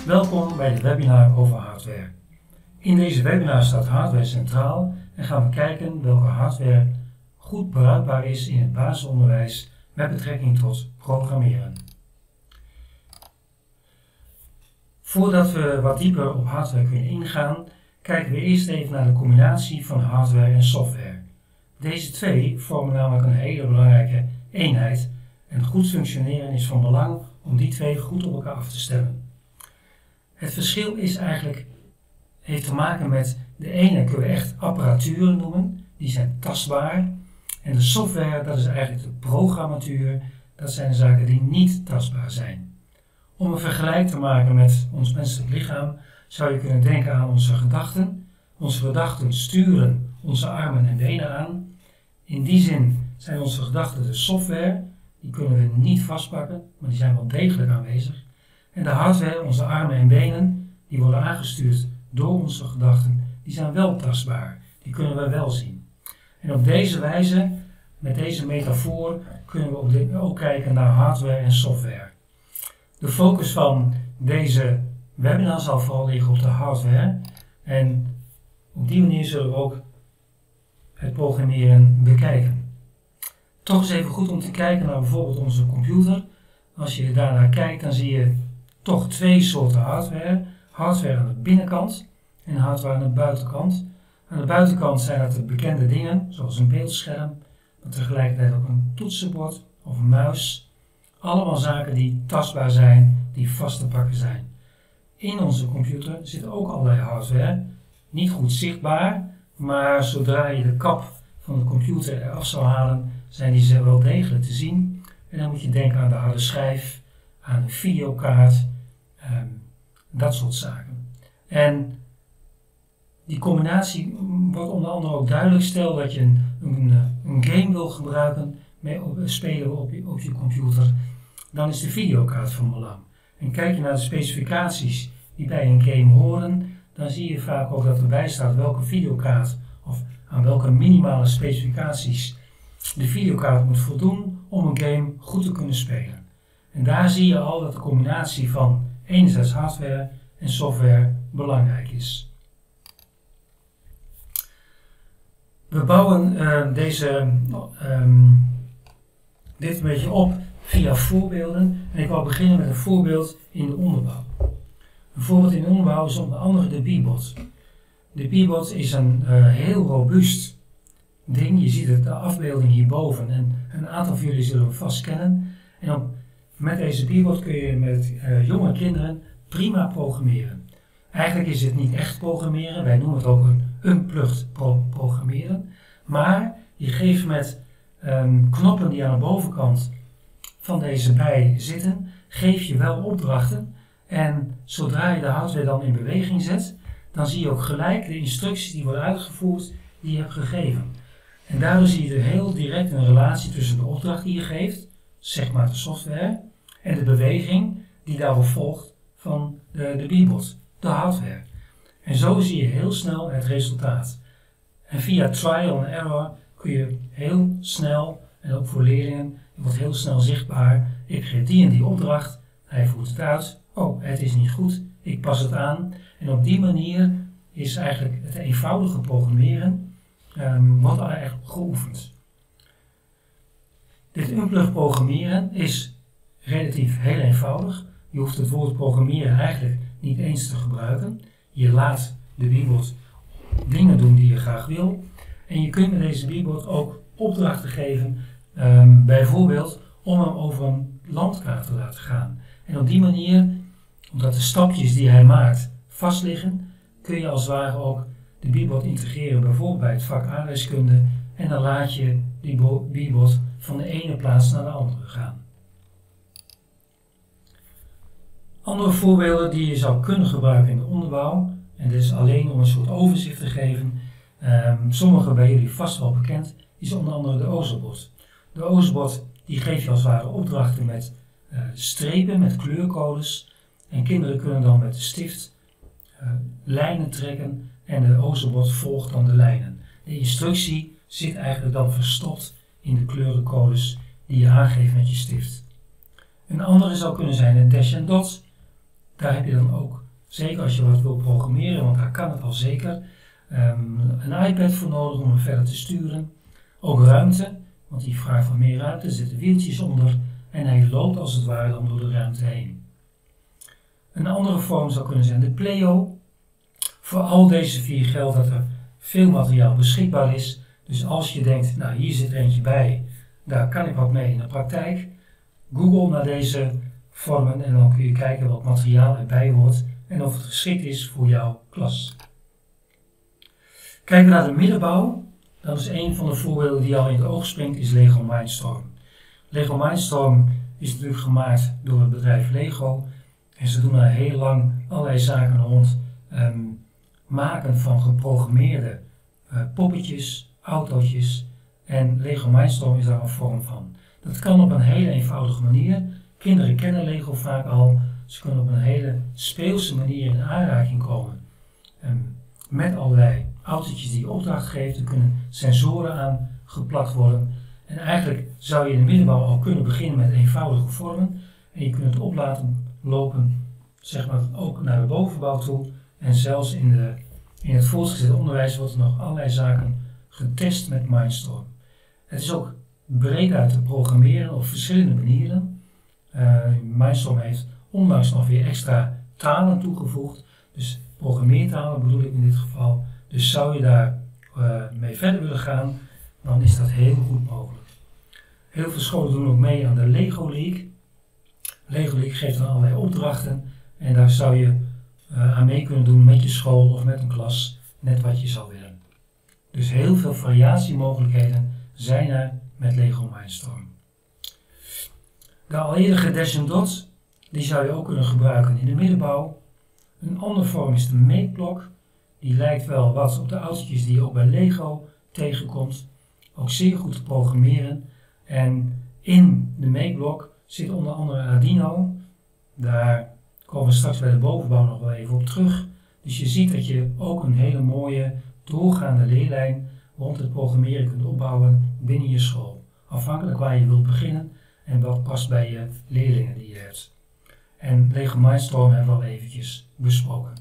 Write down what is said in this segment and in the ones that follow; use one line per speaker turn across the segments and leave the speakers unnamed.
Welkom bij dit webinar over hardware. In deze webinar staat hardware centraal en gaan we kijken welke hardware goed bruikbaar is in het basisonderwijs met betrekking tot programmeren. Voordat we wat dieper op hardware kunnen ingaan, kijken we eerst even naar de combinatie van hardware en software. Deze twee vormen namelijk een hele belangrijke eenheid en goed functioneren is van belang om die twee goed op elkaar af te stemmen. Het verschil heeft te maken met de ene kunnen we echt apparatuur noemen, die zijn tastbaar. En de software, dat is eigenlijk de programmatuur, dat zijn de zaken die niet tastbaar zijn. Om een vergelijk te maken met ons menselijk lichaam, zou je kunnen denken aan onze gedachten. Onze gedachten sturen onze armen en benen aan. In die zin zijn onze gedachten de software, die kunnen we niet vastpakken, maar die zijn wel degelijk aanwezig. En de hardware, onze armen en benen, die worden aangestuurd door onze gedachten, die zijn wel tastbaar, die kunnen we wel zien. En op deze wijze, met deze metafoor, kunnen we ook kijken naar hardware en software. De focus van deze webinar zal vooral liggen op de hardware en op die manier zullen we ook het programmeren bekijken. Toch is even goed om te kijken naar bijvoorbeeld onze computer. Als je daarnaar kijkt, dan zie je toch twee soorten hardware. Hardware aan de binnenkant en hardware aan de buitenkant. Aan de buitenkant zijn dat de bekende dingen, zoals een beeldscherm, maar tegelijkertijd ook een toetsenbord of een muis. Allemaal zaken die tastbaar zijn, die vast te pakken zijn. In onze computer zit ook allerlei hardware, niet goed zichtbaar, maar zodra je de kap van de computer eraf zou halen, zijn die wel degelijk te zien. En dan moet je denken aan de harde schijf, aan een videokaart, dat soort zaken. En die combinatie wordt onder andere ook duidelijk. Stel dat je een game wil gebruiken, spelen op je computer, dan is de videokaart van belang. En kijk je naar de specificaties die bij een game horen, dan zie je vaak ook dat erbij staat welke videokaart of aan welke minimale specificaties de videokaart moet voldoen om een game goed te kunnen spelen. En daar zie je al dat de combinatie van enerzijds hardware en software belangrijk is. We bouwen dit een beetje op via voorbeelden en ik wil beginnen met een voorbeeld in de onderbouw. Een voorbeeld in de onderbouw is onder andere de Beebot. De Beebot is een heel robuust ding. Je ziet de afbeelding hierboven en een aantal van jullie zullen hem vast kennen. En met deze Beebot kun je met jonge kinderen prima programmeren. Eigenlijk is het niet echt programmeren, wij noemen het ook een unplugged programmeren. Maar je geeft met knoppen die aan de bovenkant van deze bij zitten, geef je wel opdrachten. En zodra je de hardware dan in beweging zet, dan zie je ook gelijk de instructies die worden uitgevoerd die je hebt gegeven. En daardoor zie je er heel direct een relatie tussen de opdracht die je geeft, zeg maar de software, en de beweging die daarop volgt van de Beebot, de hardware. En zo zie je heel snel het resultaat. En via trial and error kun je heel snel, en ook voor leerlingen, wordt heel snel zichtbaar, ik geef die en die opdracht, hij voert het uit, oh het is niet goed, ik pas het aan. En op die manier is eigenlijk het eenvoudige programmeren wordt eigenlijk geoefend. Dit unplugged programmeren is relatief heel eenvoudig. Je hoeft het woord programmeren eigenlijk niet eens te gebruiken. Je laat de Beebot dingen doen die je graag wil. En je kunt met deze Beebot ook opdrachten geven, bijvoorbeeld om hem over een landkaart te laten gaan. En op die manier, omdat de stapjes die hij maakt vast liggen, kun je als het ware ook de Beebot integreren, bijvoorbeeld bij het vak aardrijkskunde. En dan laat je die Beebot van de ene plaats naar de andere gaan. Andere voorbeelden die je zou kunnen gebruiken in de onderbouw, en dit is alleen om een soort overzicht te geven, sommige bij jullie vast wel bekend, is onder andere de Ozobot. De Ozobot die geeft je als het ware opdrachten met strepen, met kleurcodes. En kinderen kunnen dan met de stift lijnen trekken en de Ozobot volgt dan de lijnen. De instructie zit eigenlijk dan verstopt in de kleurencodes die je aangeeft met je stift. Een andere zou kunnen zijn een dash en dot. Daar heb je dan ook, zeker als je wat wil programmeren, want daar kan het al zeker, een iPad voor nodig om hem verder te sturen. Ook ruimte, want die vraagt van meer ruimte, er zitten wieltjes onder en hij loopt als het ware dan door de ruimte heen. Een andere vorm zou kunnen zijn de Pleo. Voor al deze 4 geldt dat er veel materiaal beschikbaar is. Dus als je denkt, nou hier zit er eentje bij, daar kan ik wat mee in de praktijk. Google naar deze vormen en dan kun je kijken wat materiaal erbij hoort en of het geschikt is voor jouw klas. Kijken we naar de middenbouw, dan is een van de voorbeelden die al in het oog springt, is Lego Mindstorm. Lego Mindstorm is natuurlijk gemaakt door het bedrijf Lego en ze doen al heel lang allerlei zaken rond maken van geprogrammeerde poppetjes, autootjes en Lego Mindstorm is daar een vorm van. Dat kan op een hele eenvoudige manier. Kinderen kennen Lego vaak al. Ze kunnen op een hele speelse manier in aanraking komen met allerlei autootjes die je opdracht geeft. Er kunnen sensoren aan geplakt worden. En eigenlijk zou je in de middenbouw al kunnen beginnen met eenvoudige vormen. En je kunt het op laten lopen, zeg maar ook naar de bovenbouw toe. En zelfs in het voortgezet onderwijs wordt er nog allerlei zaken getest met Mindstorm. Het is ook breed uit te programmeren op verschillende manieren. Mindstorm heeft onlangs nog weer extra talen toegevoegd. Dus programmeertalen bedoel ik in dit geval. Dus zou je daar mee verder willen gaan, dan is dat heel goed mogelijk. Heel veel scholen doen ook mee aan de Lego League. Lego League geeft dan allerlei opdrachten en daar zou je aan mee kunnen doen met je school of met een klas, net wat je zou willen. Dus heel veel variatiemogelijkheden zijn er met Lego Mindstorm. De al eerder Dash & Dot, die zou je ook kunnen gebruiken in de middenbouw. Een andere vorm is de Makeblock. Die lijkt wel wat op de autootjes die je ook bij Lego tegenkomt. Ook zeer goed te programmeren. En in de Makeblock zit onder andere Arduino. Daar komen we straks bij de bovenbouw nog wel even op terug. Dus je ziet dat je ook een hele mooie doorgaande leerlijn rond het programmeren kunt opbouwen binnen je school. Afhankelijk waar je wilt beginnen en wat past bij je leerlingen die je hebt. En Lego Mindstorm hebben we al eventjes besproken.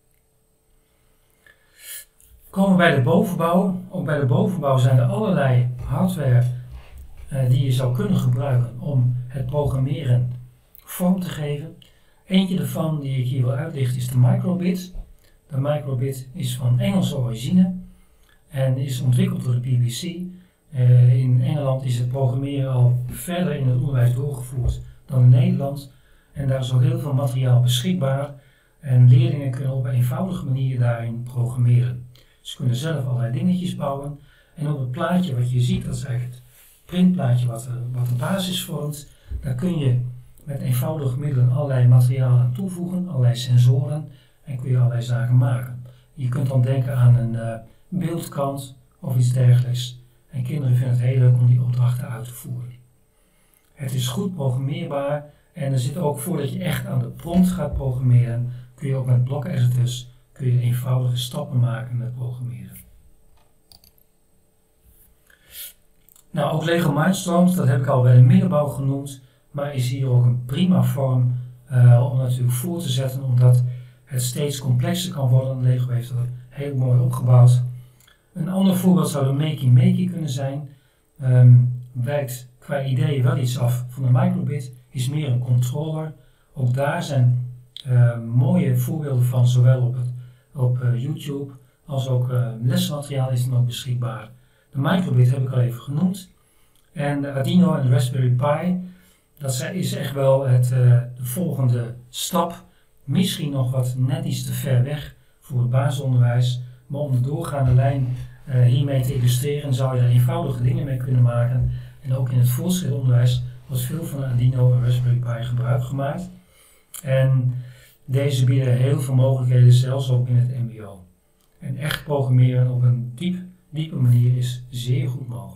Komen we bij de bovenbouw. Ook bij de bovenbouw zijn er allerlei hardware die je zou kunnen gebruiken om het programmeren vorm te geven. Eentje daarvan die ik hier wil uitlichten is de Microbit. De Microbit is van Engelse origine en is ontwikkeld door de BBC. In Engeland is het programmeren al verder in het onderwijs doorgevoerd dan in Nederland. En daar is ook heel veel materiaal beschikbaar. En leerlingen kunnen op een eenvoudige manier daarin programmeren. Ze kunnen zelf allerlei dingetjes bouwen. En op het plaatje wat je ziet, dat is eigenlijk het printplaatje wat de basis vormt. Daar kun je met eenvoudige middelen allerlei materiaal aan toevoegen, allerlei sensoren. En kun je allerlei zaken maken. Je kunt dan denken aan een beeldkant of iets dergelijks. En kinderen vinden het heel leuk om die opdrachten uit te voeren. Het is goed programmeerbaar. En er zit ook, voordat je echt aan de prompt gaat programmeren, kun je ook met blok-editors eenvoudige stappen maken met programmeren. Nou, ook Lego Mindstorm, dat heb ik al bij de middenbouw genoemd, maar is hier ook een prima vorm om natuurlijk voor te zetten, omdat het steeds complexer kan worden. Lego heeft dat heel mooi opgebouwd. Een ander voorbeeld zou de Makey kunnen zijn. Wijkt qua idee wel iets af van de Microbit, is meer een controller. Ook daar zijn mooie voorbeelden van, zowel op YouTube als ook lesmateriaal is dan ook beschikbaar. De Microbit heb ik al even genoemd. En de Arduino en de Raspberry Pi, dat is echt wel de volgende stap. Misschien nog wat net iets te ver weg voor het basisonderwijs, maar om de doorgaande lijn hiermee te illustreren zou je er eenvoudige dingen mee kunnen maken. En ook in het voortgezet onderwijs wordt veel van de Arduino en Raspberry Pi gebruik gemaakt. En deze bieden heel veel mogelijkheden, zelfs ook in het mbo. En echt programmeren op een diepe manier is zeer goed mogelijk.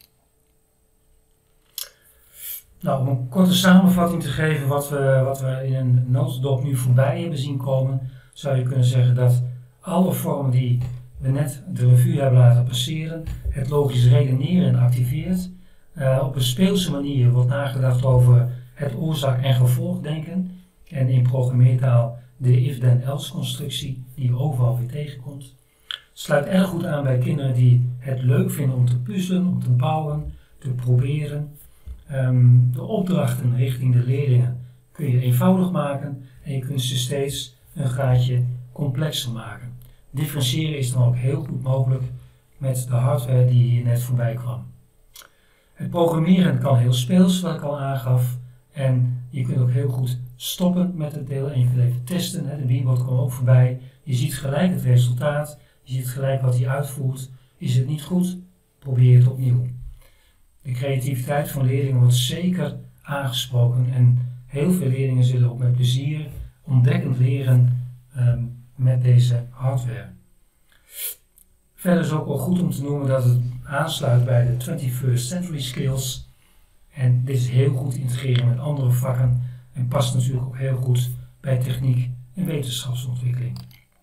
Nou, om een korte samenvatting te geven wat we in een notendop nu voorbij hebben zien komen, zou je kunnen zeggen dat alle vormen die we net de revue hebben laten passeren, het logisch redeneren activeert. Op een speelse manier wordt nagedacht over het oorzaak- en gevolgdenken. en in programmeertaal de if-then-else constructie die je overal weer tegenkomt. Sluit erg goed aan bij kinderen die het leuk vinden om te puzzelen, om te bouwen, te proberen. De opdrachten richting de leerlingen kun je eenvoudig maken en je kunt ze steeds een graadje complexer maken. Differentiëren is dan ook heel goed mogelijk met de hardware die hier net voorbij kwam. Het programmeren kan heel speels, wat ik al aangaf. En je kunt ook heel goed stoppen met het deel en je kunt even testen. De beanbot kwam ook voorbij. Je ziet gelijk het resultaat. Je ziet gelijk wat hij uitvoert. Is het niet goed? Probeer het opnieuw. De creativiteit van leerlingen wordt zeker aangesproken. En heel veel leerlingen zullen ook met plezier ontdekkend leren met deze hardware. Verder is ook wel goed om te noemen dat het aansluit bij de 21st Century Skills. En dit is heel goed te integreren met andere vakken en past natuurlijk ook heel goed bij techniek en wetenschapsontwikkeling.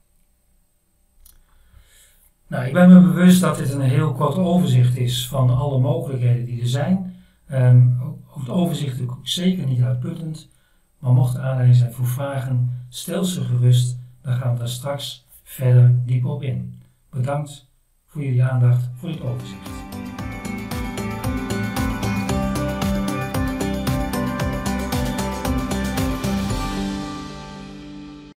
Nou, ik ben me bewust dat dit een heel kort overzicht is van alle mogelijkheden die er zijn. Ook het overzicht is ook zeker niet uitputtend, maar mocht er aanleiding zijn voor vragen, stel ze gerust, dan gaan we daar straks verder diep op in. Bedankt voor jullie aandacht voor dit overzicht.